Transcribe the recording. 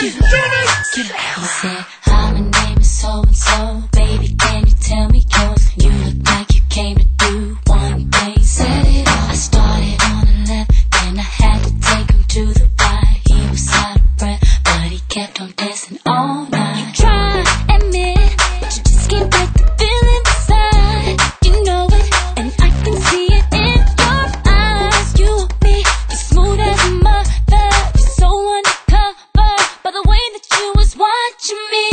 He said, hi, my name is so-and-so. Baby, can you tell me yours? You look like you came to do one thing. Said it all. I started on the left, then I had to take him to the right. He was out of breath, but he kept on dancing all night. You try, admit, but you just can't break the feeling inside. You know it, and I can see it in your eyes. You and me, you're smooth as a mother. You're so undercover by the way that you was watching me.